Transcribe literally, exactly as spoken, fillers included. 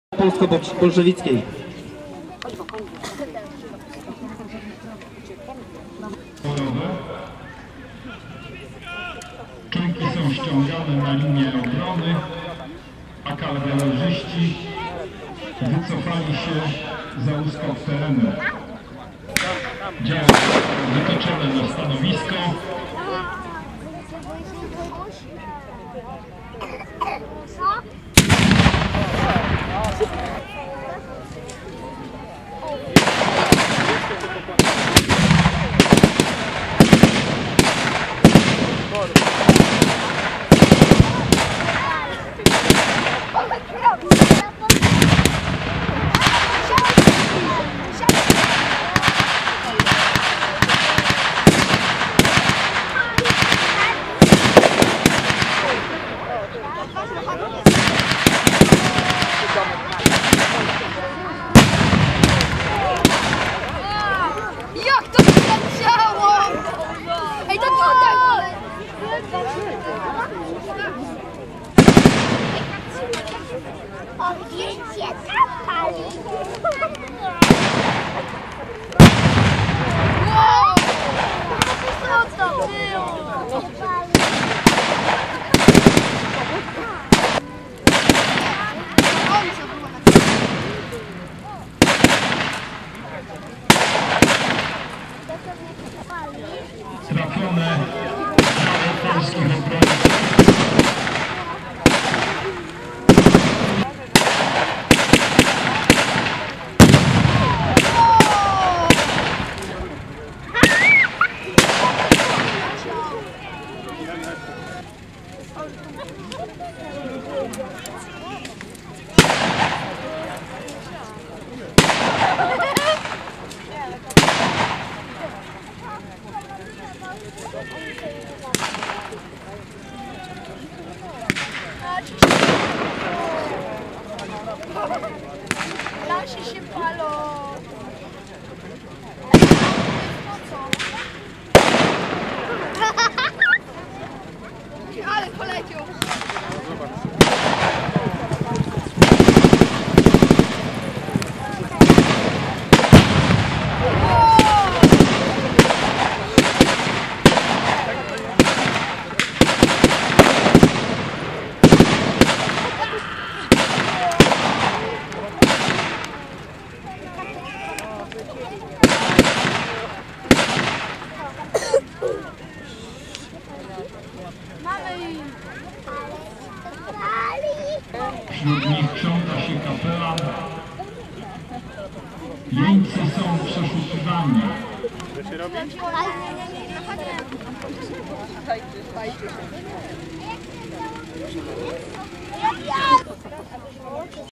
polsko-bolszewickiej. Czujki są ściągane na linię obrony, a kawaleryści wycofali się za uskok terenu. Działo wytoczone na stanowisko. Jak to wleciało? Ej, to tutaj! Objęcie kapali! Wow! Co to było? Trafione działo polskich obrońców. Lasie się palą. Ale poleciał. Wśród nich krząta się kapelan. Jeńcy są przeszukiwani. Co się robi?